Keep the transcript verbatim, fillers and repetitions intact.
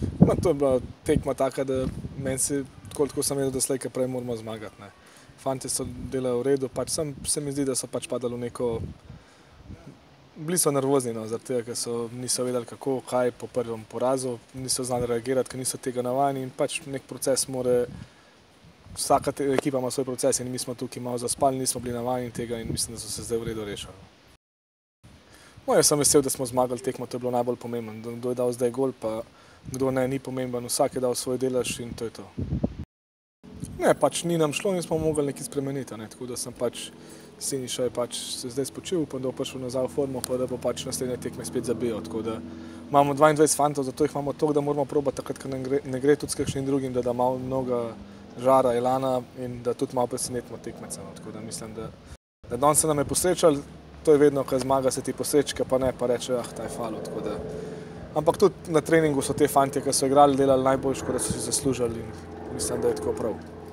Ma, to je bila tekma taka, da meni se, tako, tako sem vedel, da slej, prej moramo zmagati. Ne. Fantje so delali v redu, pač sem, se mi zdi, da so pač padali v neko... Bili so nervozni, no, zaradi tega, ker so, niso vedeli kako, kaj po prvem porazu, niso znali reagirati, ker niso tega navajeni in pač nek proces more... Vsaka ekipa ima svoj proces in mi smo tukaj malo zaspali, nismo bili navajeni tega in mislim, da so se zdaj v redu rešili. No, jaz sem vesel, da smo zmagali tekmo, to je bilo najbolj pomembno. Kdo je dal zdaj gol, pa kdo ne, ni pomemben. Vsak je dal svoj delež in to je to. Ne, pač ni nam šlo in smo mogli nekaj spremeniti, ne, tako da sem pač Siniša je pač se zdaj spočil, upam, da bo prišel nazaj v formo, pa da bo pač naslednje tekme spet zabijal, tako da imamo dvaindvajset fantov, zato jih imamo toliko, da moramo probati takrat, ko ne gre, ne gre tudi s kakšnim drugim, da da malo mnoga žara, elana in da tudi malo presenetimo tekmece, no, tako da mislim, da, da danes se nam je posrečalo, to je vedno, ko zmaga se ti posrečka, pa ne, pa reče, ah, ta je falo, tako da. Ampak tudi na treningu so te fantje, ki so igrali, delali najboljše, da so si zaslužili in mislim, da je tako prav.